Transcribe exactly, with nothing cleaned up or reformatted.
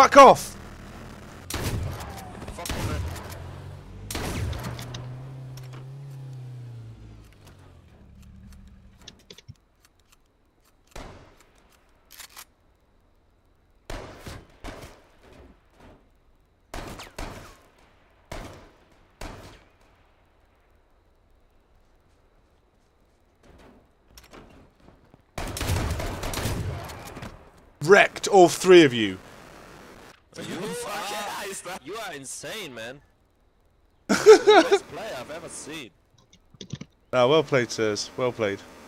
Fuck off! Fuck you, man. Wrecked all three of you. You, are, you are insane, man. You're the best player I've ever seen. Ah, well played, sirs. Well played.